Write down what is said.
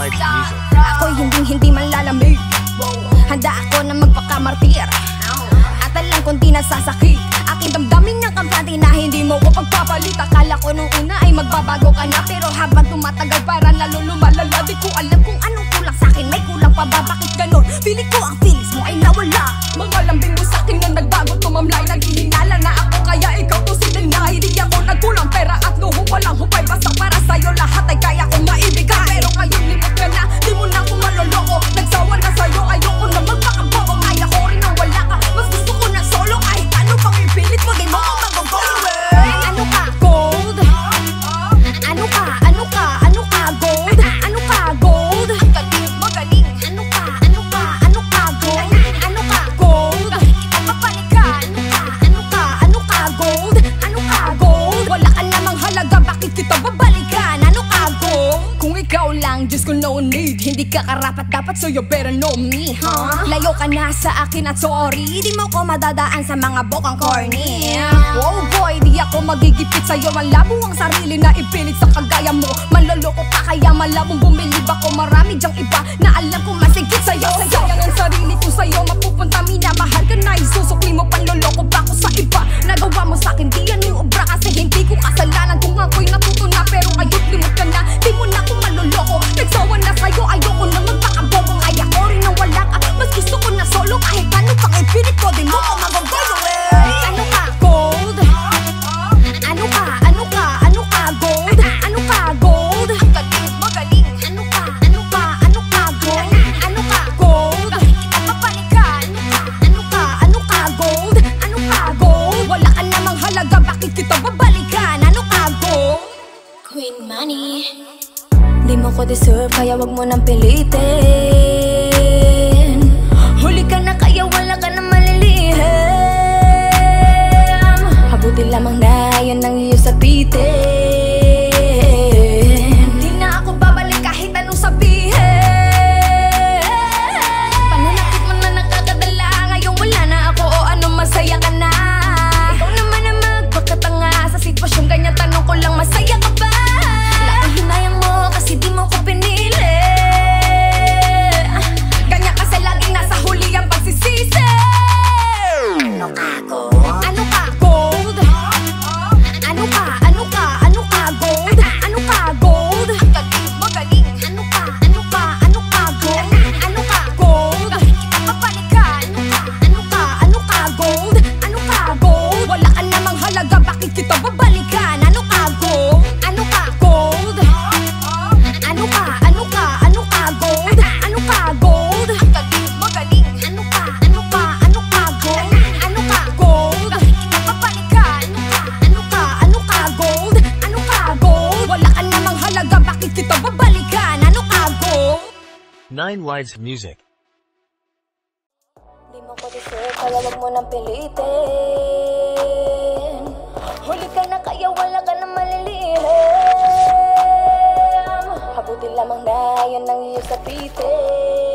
Life Music. Ako'y hindi manlalamig. Handa ako na magpakamartir. At alam kong di nasasakit aking damdamin ng kampante na hindi mo ko pagpapalit. Akala ko nung una ay magbabago ka na, pero habang tumatagal para lalo lumalala. Di ko alam kung anong kulang sa'kin, may kulang pa ba? Bakit ganon? Feeling ko ang feelings mo ay nawala. Mga lambing mo sa'kin na nagbago, tumamlay. Naghihinala na ako kaya ikaw to silin na. Hindi ako nagkulang pera at luho, walang hupay. Basta para sa'yo lahat ay kaya kong maibigay. Pero ngayon limot ka na, di mo na ako maloloko. Nagsawa na sa'yo, ayoko na magpakabobo. Kaya ko rin ang wala ka, mas gusto ko na solo. Kahit ano pang ipilit mo, di mo ko magugo. Ano ka, gold? Ano ka, ano ka, ano ka, gold? Ano ka, gold? Magaling. Ano ka, ano ka, ano ka, gold? Ano ka, gold? Bakit kita papalikan? Ano ka, ano ka, gold? Ano ka, gold? Wala ka namang halaga, bakit kita babalikan? Ano ka, gold? Kung ikaw lang, Diyos ko no need. Hindi ka karapat dapat, so you better know me, huh? Layo ka na sa akin at sorry, di mo ko madadaan sa mga bokang corny. Oh boy, di ako magigipit sa'yo. Malabo ang sarili na ipilit sa kagaya mo. Manloloko ka kaya malabong bumilib ako. Marami dyang iba na alam kong masigit sa'yo. Sayang ang sarili ko sa'yo, mapupunta minamahal ka na. Isusukli mo, panloloko pa ako sa iba. Nagawa mo sa'kin, di yan yung obra. Kasi hindi ko kasalanan kung ako'y natuto na. Pero ngayon limot ka na, di mo na ako maloloko. Nagsawa na sa'yo, ayoko na magpakabobo. Kaya ko rin ang wala ka, mas gusto ko na solo. Kahit ano pang ipilit ko, di mo ko magugulo. Ano ka, gold? Ano ka, ano ka, ano ka, gold? Ano ka, gold? Magaling. Ano ka, ano ka, ano ka, gold? Ano ka, gold? Bakit kita papalikan? Ano ka, ano ka, gold? Ano ka, gold? Wala ka namang halaga, bakit kita babalikan? Ano ka, gold? Queen Money. Di mo ko deserve, kaya wag mo nang pilitin. Huli ka na kaya wala ka na malilihim. Habuti lamang na yun ang iyo sabitin. Di na ako babalik kahit anong sabihin. Pananakit mo na nakakadala, ngayon wala na ako o anong masaya ka na. Ikaw naman ang magpagkatanga sa sitwasyong ganyan, tanong ko lang masaya ka ba? Laking hinayang mo kasi di mo ko pinili. Ganyan kasi laging nasa huli ang pagsisisi. Ano ka, gold? Ano ka, gold? Ano ka, ano ka, ano ka, gold? Ano ka, gold? Magaling. Ano ka, ano ka, ano ka, gold? Ano ka, gold? Bakit kita papalikan? Ano ka, ano ka, gold? Ano ka, gold? Wala ka namang halaga, bakit kita babalikan? Ano ka, gold? Ano ka, gold? Ano ka, ano ka, ano ka, gold? Ano ka, gold? Magaling. Ano ka, ano ka, ano ka, gold? Ano ka, gold? Bakit kita papalikan? Ano ka, ano ka, gold? Ano ka, gold? Wala ka namang halaga, bakit kita babalikan? Ano ka, gold? 9 Lives Music. Di mo ko deserve, kaya wag mo nang pilitin. Huli ka na kaya wala ka na malilihim. Habuti lamang na yun ang iyo sabitin.